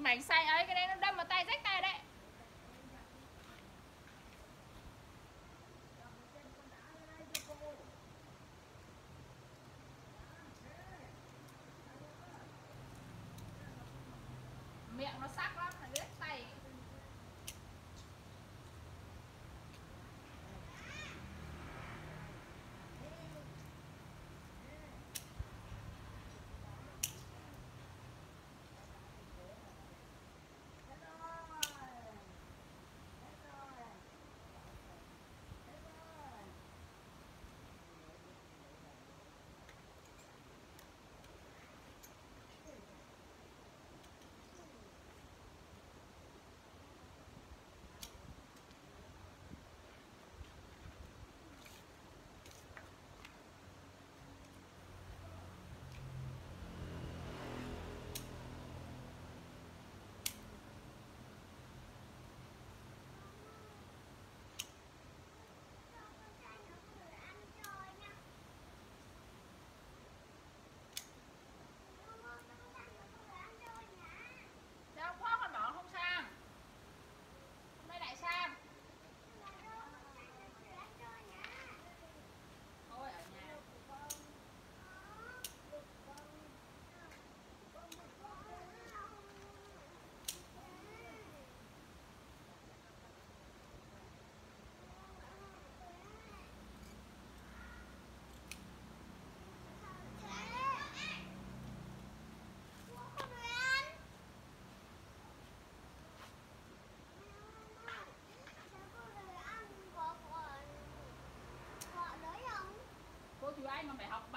mảnh xanh ấy, cái đấy nó đâm vào tay rách tay đấy. Miệng nó sắc lắm, là rách tay. Cô Thúy Anh mà phải học